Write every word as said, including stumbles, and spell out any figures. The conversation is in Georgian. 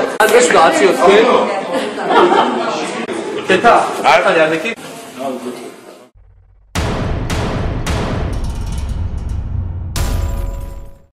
Gratulacje od Ty. Ty tak, ale ja taki.